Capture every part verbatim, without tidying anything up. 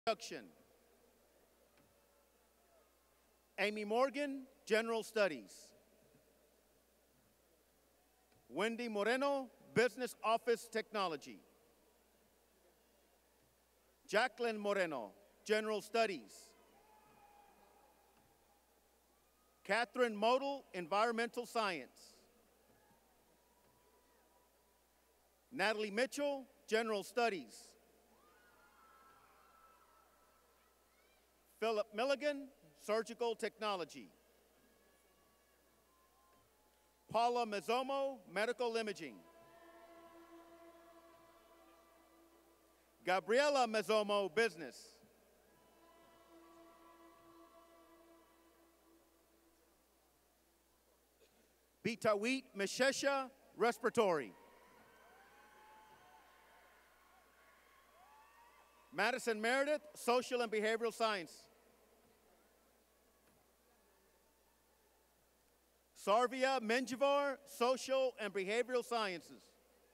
Introduction. Amy Morgan, General Studies. Wendy Moreno, Business Office Technology. Jacqueline Moreno, General Studies. Catherine Modal, Environmental Science. Natalie Mitchell, General Studies. Philip Milligan, Surgical Technology. Paula Mezzomo, Medical Imaging. Gabriela Mezzomo, Business. Bitawit Meshesha, Respiratory. Madison Meredith, Social and Behavioral Science. Sarvia Menjivar, Social and Behavioral Sciences.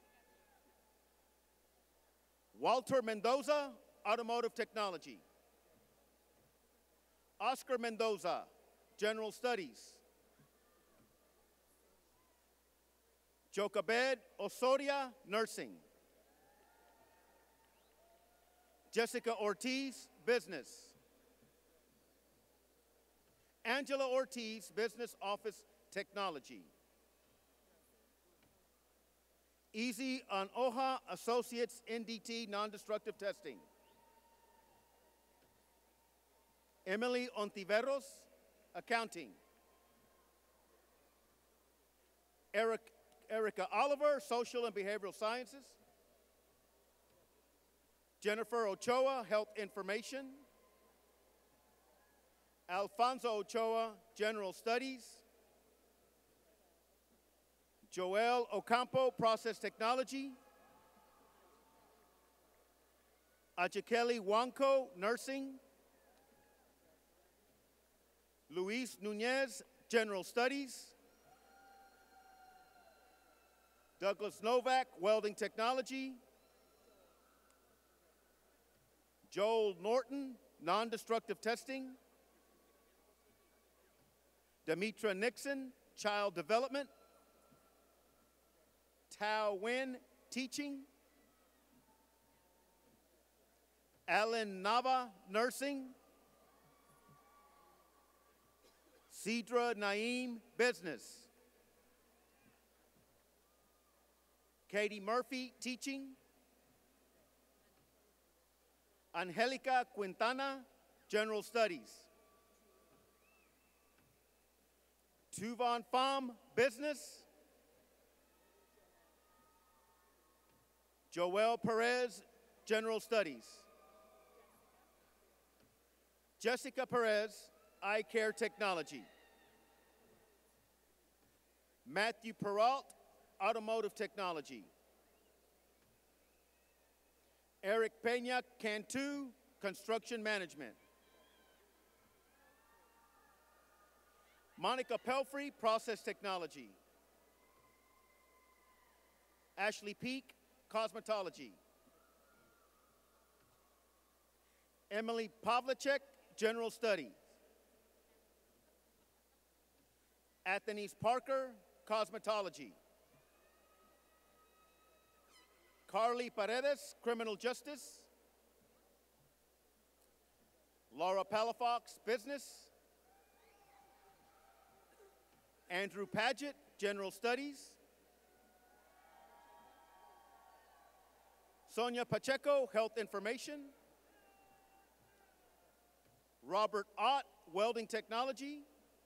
Walter Mendoza, Automotive Technology. Oscar Mendoza, General Studies. Jokabed Osoria, Nursing. Jessica Ortiz, Business. Angela Ortiz, Business Office Technology. Easy Anoha, Associates, N D T, Non-Destructive Testing. Emily Ontiveros, Accounting. Eric, Erica Oliver, Social and Behavioral Sciences. Jennifer Ochoa, Health Information. Alfonso Ochoa, General Studies. Joel Ocampo, Process Technology. Achikeli Wanko, Nursing. Luis Nunez, General Studies. Douglas Novak, Welding Technology. Joel Norton, Non-Destructive Testing. Demetra Nixon, Child Development. Tao Nguyen, Teaching. Alan Nava, Nursing. Cedra Naeem, Business. Katie Murphy, Teaching. Angelica Quintana, General Studies. Tuvan Pham, Business. Joel Perez, General Studies. Jessica Perez, Eye Care Technology. Matthew Peralt, Automotive Technology. Eric Pena Cantu, Construction Management. Monica Pelfrey, Process Technology. Ashley Peak, Cosmetology. Emily Pavlicek, General Studies. Anthony Parker, Cosmetology. Carly Paredes, Criminal Justice. Laura Palafox, Business. Andrew Paget, General Studies. Sonia Pacheco, Health Information. Robert Ott, Welding Technology.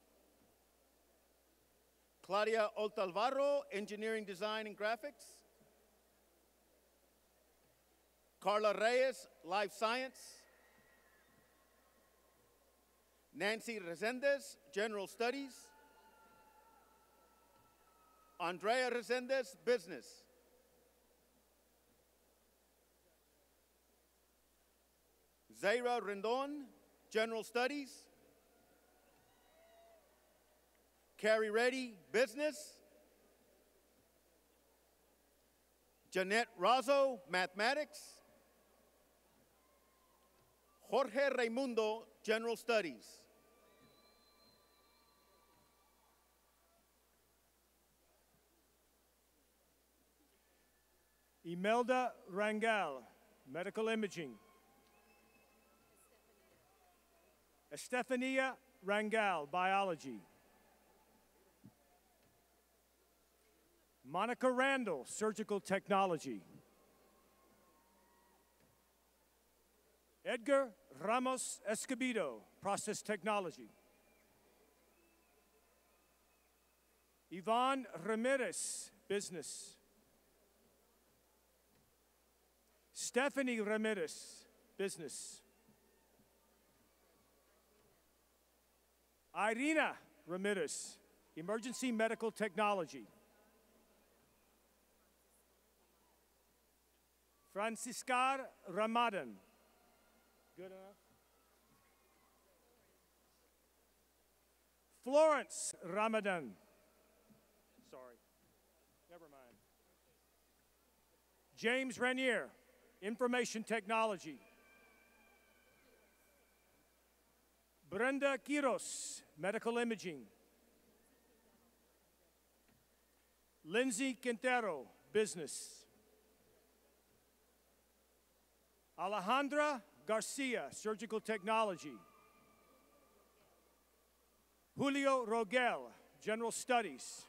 Claudia Oltalvaro, Engineering Design and Graphics. Carla Reyes, Life Science. Nancy Resendez, General Studies. Andrea Resendez, Business. Zaira Rendon, General Studies. Carrie Reddy, Business. Jeanette Razzo, Mathematics. Jorge Raimundo, General Studies. Imelda Rangel, Medical Imaging. Estefania Rangel, Biology. Monica Randall, Surgical Technology. Edgar Ramos Escobedo, Process Technology. Yvonne Ramirez, Business. Stephanie Ramirez, Business. Irina Ramirez, Emergency Medical Technology. Franciscar Ramadan. Good enough? Florence Ramadan. Sorry. Never mind. James Renier, Information Technology. Brenda Quiros, Medical Imaging. Lindsay Quintero, Business. Alejandra Garcia, Surgical Technology. Julio Rogel, General Studies.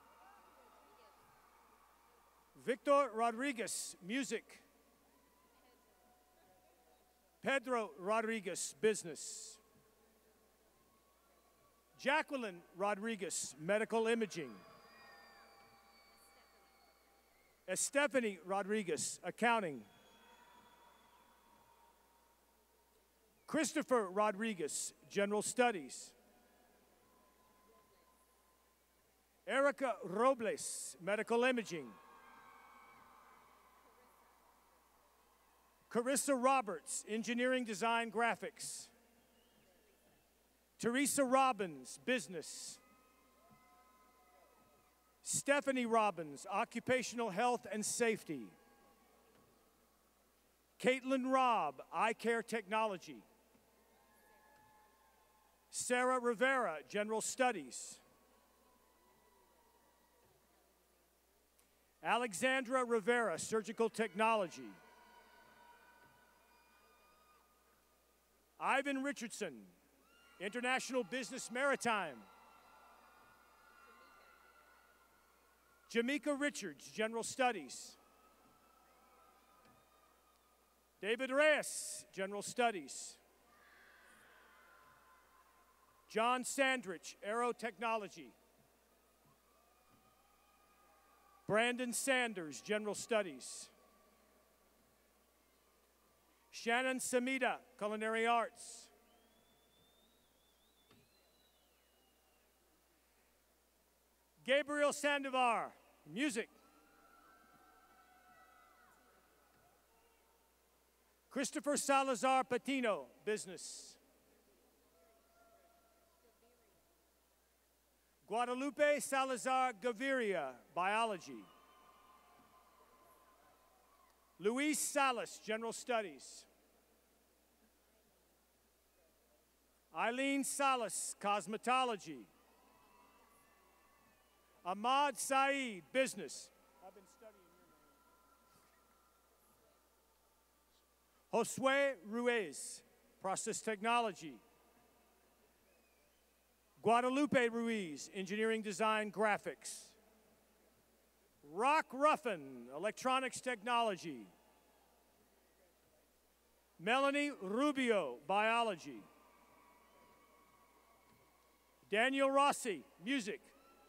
Victor Rodriguez, Music. Pedro Rodriguez, Business. Jacqueline Rodriguez, Medical Imaging. Estefany Rodriguez, Accounting. Christopher Rodriguez, General Studies. Erica Robles, Medical Imaging. Carissa Roberts, Engineering Design Graphics. Teresa Robbins, Business. Stephanie Robbins, Occupational Health and Safety. Caitlin Robb, Eye Care Technology. Sarah Rivera, General Studies. Alexandra Rivera, Surgical Technology. Ivan Richardson, International Business Maritime. Jamaica Richards, General Studies. David Reyes, General Studies. John Sandrich, Aerotechnology. Brandon Sanders, General Studies. Shannon Samita, Culinary Arts. Gabriel Sandovar, Music. Christopher Salazar Patino, Business. Guadalupe Salazar Gaviria, Biology. Luis Salas, General Studies. Eileen Salas, Cosmetology. Ahmad Saeed, Business. I've been studying your name. Josue Ruiz, Process Technology. Guadalupe Ruiz, Engineering Design Graphics. Rock Ruffin, Electronics Technology. Melanie Rubio, Biology. Daniel Rossi, Music.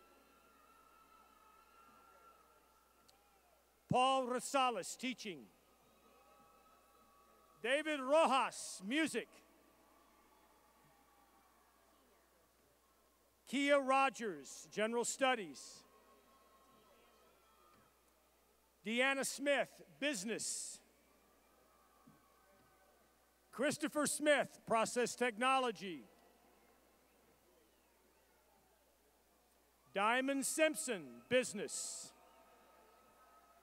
Paul Rosales, Teaching. David Rojas, Music. Kia Rogers, General Studies. Deanna Smith, Business. Christopher Smith, Process Technology. Diamond Simpson, Business.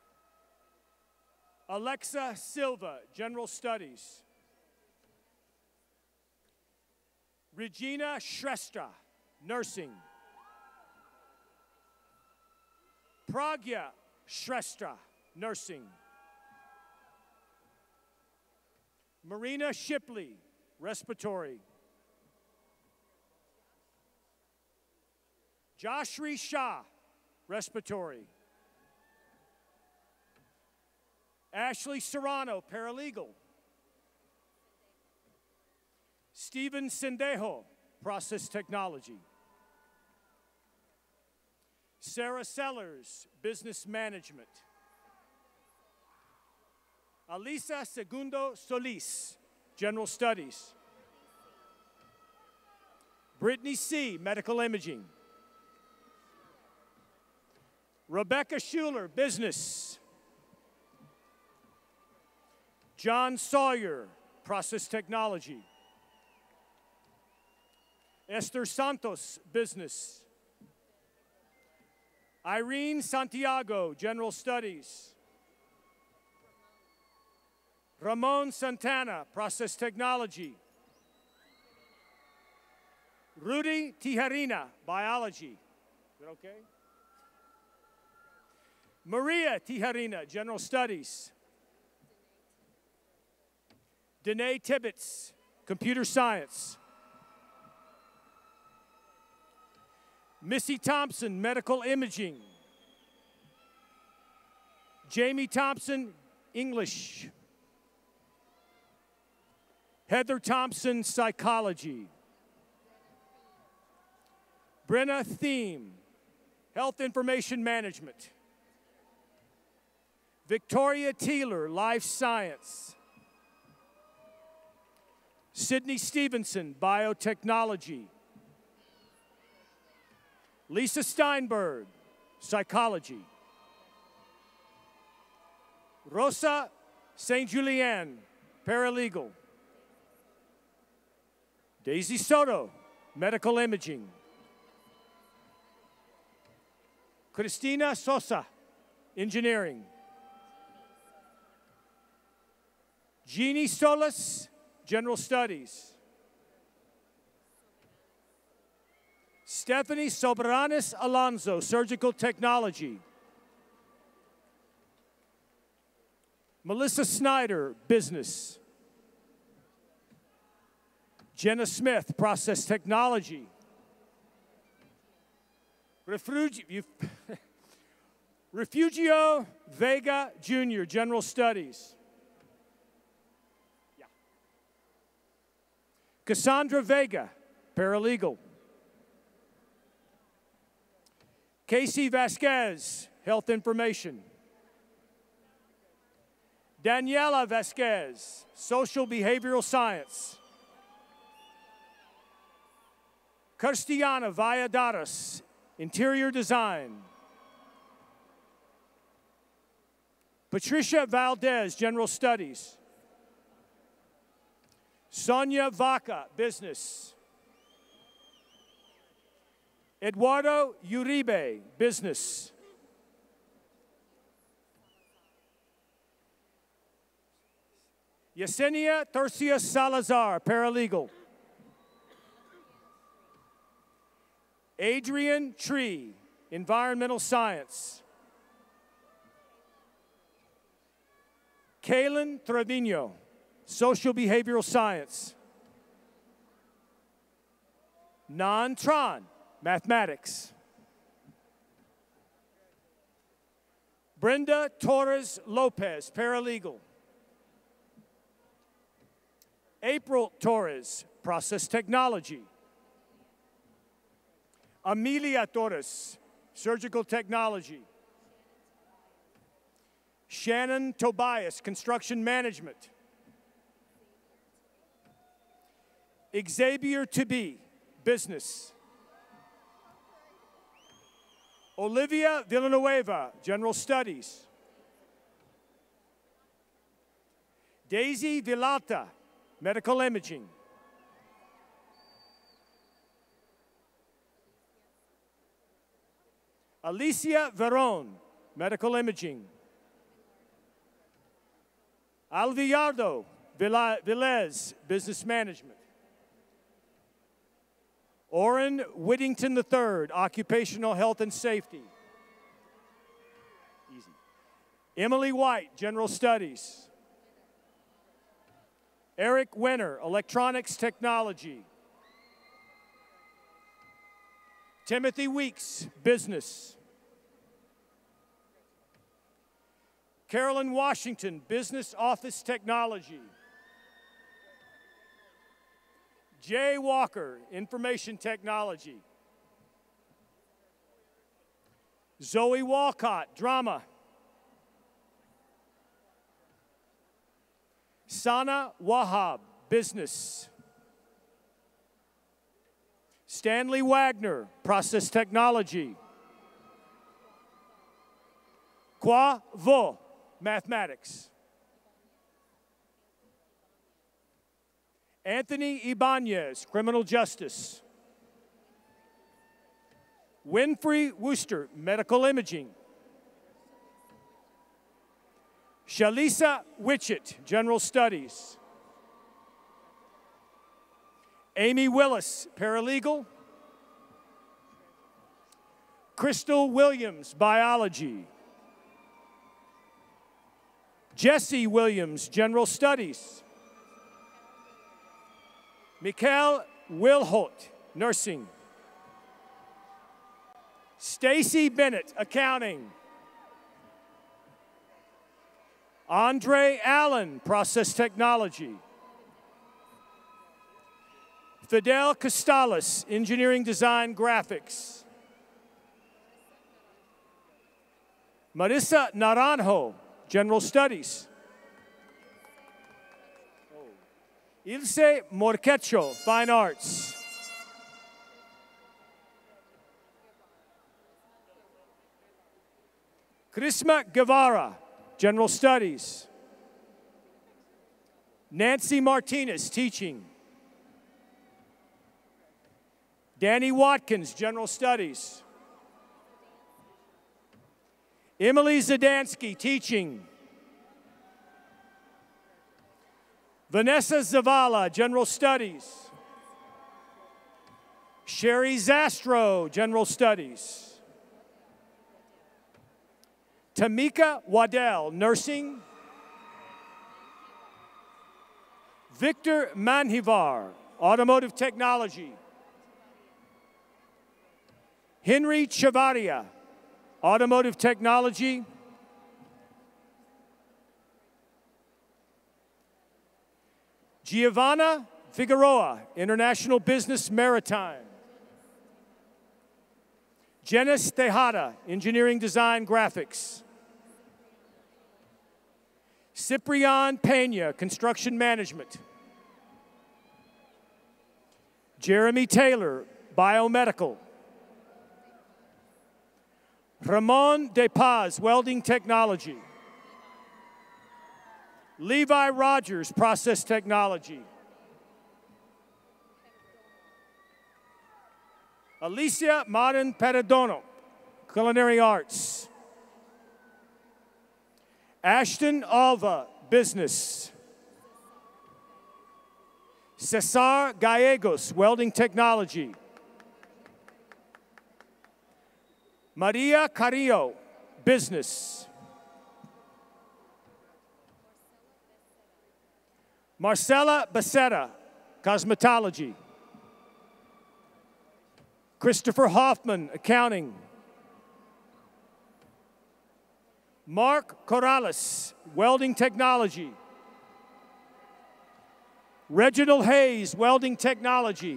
Alexa Silva, General Studies. Regina Shrestha, nursing. Pragya Shrestha, nursing. Marina Shipley, respiratory. Joshri Shah, respiratory. Ashley Serrano, paralegal. Stephen Sendejo, process technology. Sarah Sellers, business management. Alisa Segundo Solis, general studies. Brittany C., medical imaging. Rebecca Schuler, business. John Sawyer, process technology. Esther Santos, business. Irene Santiago, general studies. Ramon Santana, process technology. Rudy Tijarina, biology. Is that okay? Maria Tijarina, general studies. Danae Tibbetts, computer science. Missy Thompson, medical imaging. Jamie Thompson, English. Heather Thompson, psychology. Brenna Thiem, health information management. Victoria Teeler, life science. Sydney Stevenson, biotechnology. Lisa Steinberg, psychology. Rosa Saint Julien, paralegal. Daisy Soto, medical imaging. Christina Sosa, engineering. Jeannie Solis, general studies. Stephanie Soberanes Alonso, surgical technology. Melissa Snyder, business. Jenna Smith, process technology. Refugio, Refugio Vega Junior, general studies. Yeah. Cassandra Vega, paralegal. Casey Vasquez, health information. Daniela Vasquez, social behavioral science. Cristiana Valladares, interior design. Patricia Valdez, general studies. Sonia Vaca, business. Eduardo Uribe, business. Yesenia Tercia Salazar, paralegal. Adrian Tree, environmental science. Kaylin Trevino, social behavioral science. Nan Tran, mathematics. Brenda Torres Lopez, paralegal. April Torres, process technology. Amelia Torres, surgical technology. Shannon Tobias, construction management. Xavier Tibby, business. Olivia Villanueva, general studies. Daisy Villalta, medical imaging. Alicia Veron, medical imaging. Alvillardo Villes, business management. Orrin Whittington the third, Occupational Health and Safety. Easy. Emily White, General Studies. Eric Wenner, Electronics Technology. Timothy Weeks, Business. Carolyn Washington, Business Office Technology. Jay Walker, Information Technology. Zoe Walcott, Drama. Sana Wahab, Business. Stanley Wagner, Process Technology. Kwa Vo, Mathematics. Anthony Ibanez, Criminal Justice. Winfrey Wooster, Medical Imaging. Shalisa Witchett, General Studies. Amy Willis, Paralegal. Crystal Williams, Biology. Jesse Williams, General Studies. Mikhail Wilhot, Nursing. Stacy Bennett, Accounting. Andre Allen, Process Technology. Fidel Costales, Engineering Design Graphics. Marissa Naranjo, General Studies. Ilse Morquecho, Fine Arts. Krisma Guevara, General Studies. Nancy Martinez, Teaching. Danny Watkins, General Studies. Emily Zadansky, Teaching. Vanessa Zavala, General Studies. Sherry Zastro, General Studies. Tamika Waddell, Nursing. Victor Manhivar, Automotive Technology. Henry Chavaria, Automotive Technology. Giovanna Figueroa, International Business Maritime. Janice Tejada, Engineering Design Graphics. Ciprian Pena, Construction Management. Jeremy Taylor, Biomedical. Ramon De Paz, Welding Technology. Levi Rogers, Process Technology. Alicia Martin Perdono, Culinary Arts. Ashton Alva, Business. Cesar Gallegos, Welding Technology. Maria Carrillo, Business. Marcela Becerra, Cosmetology. Christopher Hoffman, Accounting. Mark Corrales, Welding Technology. Reginald Hayes, Welding Technology.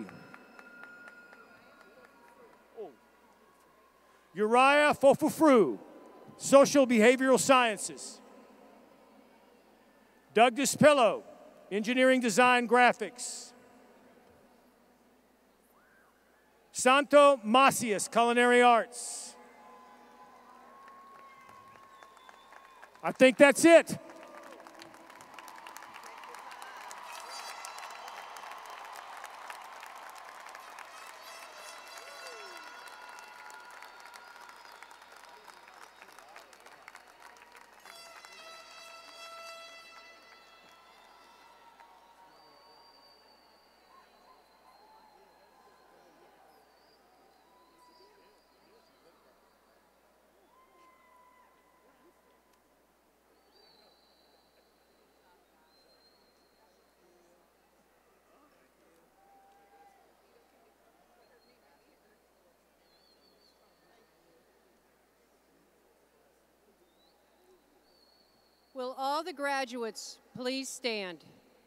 Uriah Fofufru, Social Behavioral Sciences. Doug Despillo, Engineering Design Graphics. Santo Macias, Culinary Arts. I think that's it. Will all the graduates please stand?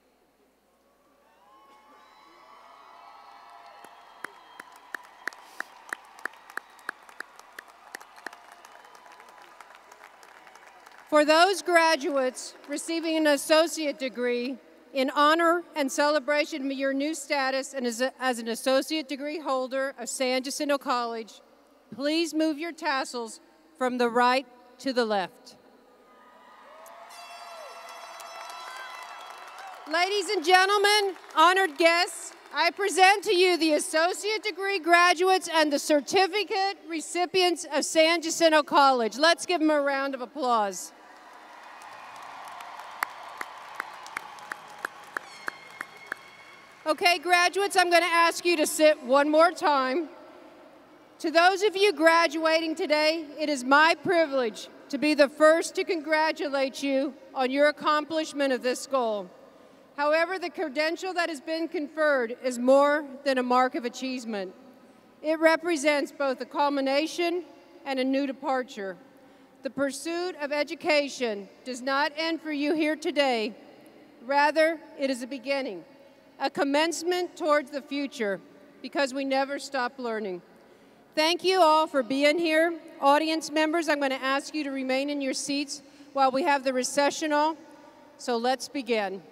For those graduates receiving an associate degree, in honor and celebration of your new status and as, a, as an associate degree holder of San Jacinto College, please move your tassels from the right to the left. Ladies and gentlemen, honored guests, I present to you the associate degree graduates and the certificate recipients of San Jacinto College. Let's give them a round of applause. Okay, graduates, I'm going to ask you to sit one more time. To those of you graduating today, it is my privilege to be the first to congratulate you on your accomplishment of this goal. However, the credential that has been conferred is more than a mark of achievement. It represents both a culmination and a new departure. The pursuit of education does not end for you here today. Rather, it is a beginning, a commencement towards the future, because we never stop learning. Thank you all for being here. Audience members, I'm going to ask you to remain in your seats while we have the recessional. So let's begin.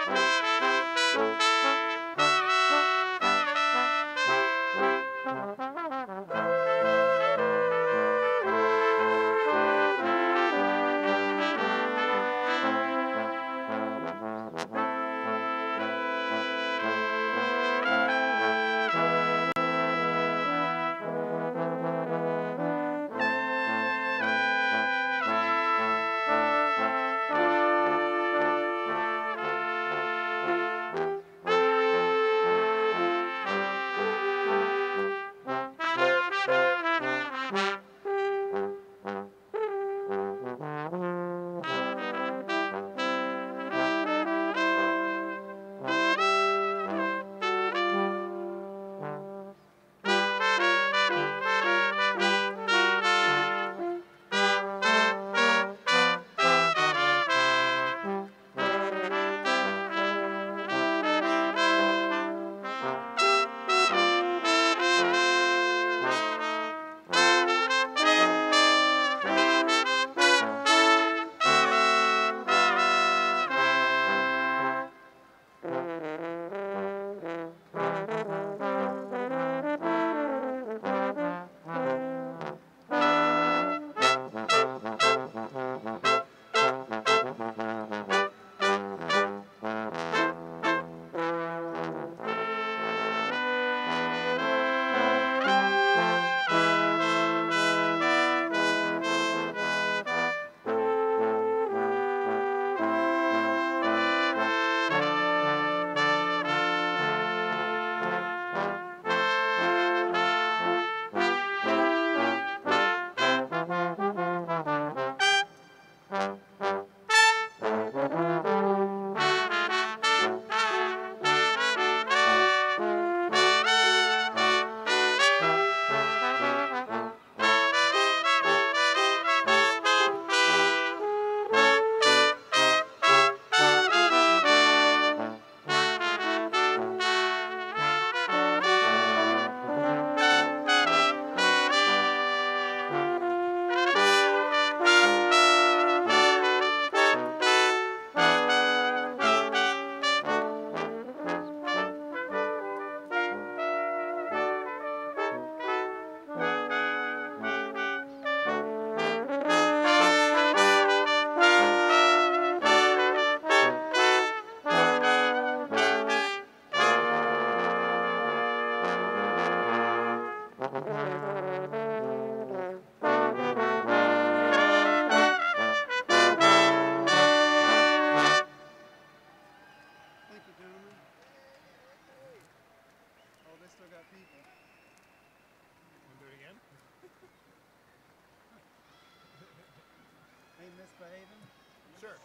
Misbehaving? Sure.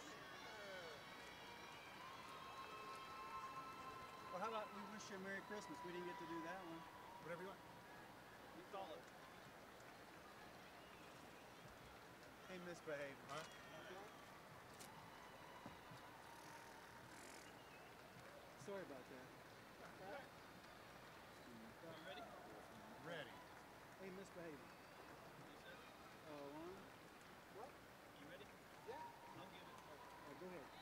Well, how about we wish you a Merry Christmas? We didn't get to do that one. Whatever you want. You call it. Hey, misbehaving. Huh? Sorry about that. You ready? Ready. Hey, misbehaving. Uh, one. What? You ready? Yeah. I'll give it. Oh, go ahead.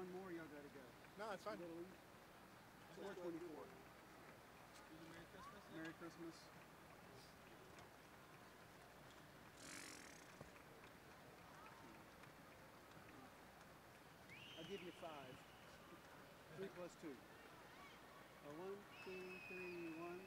one more, y'all gotta go. No, it's fine. four twenty-four. Merry Christmas. Merry Christmas. I'll give you five. Three plus two. A one, two, three, one.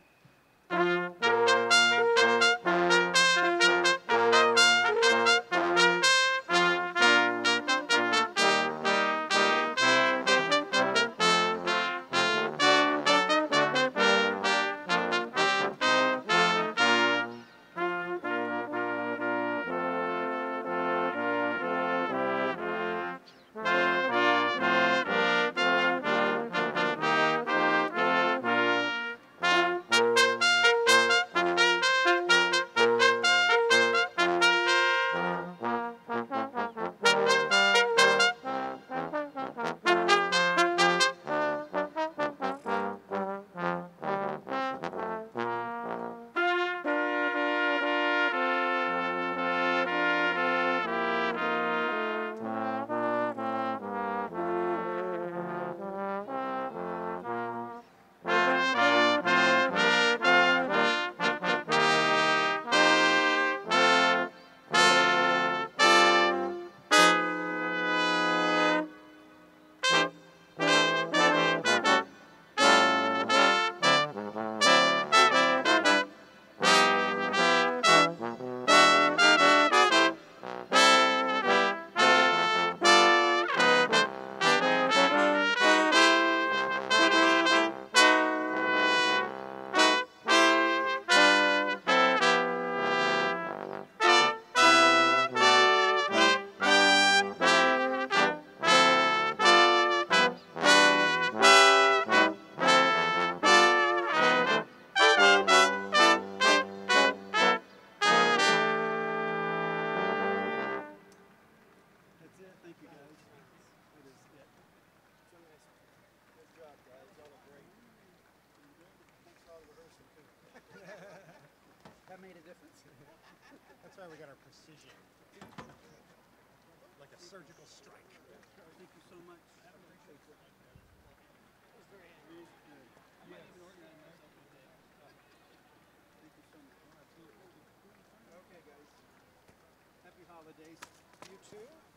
That made a difference. That's why we got our precision. Like a surgical strike. Thank you so much. I appreciate it. It was very good. I might even organize myself with that. Thank you so much. Okay, guys. Happy holidays. You too.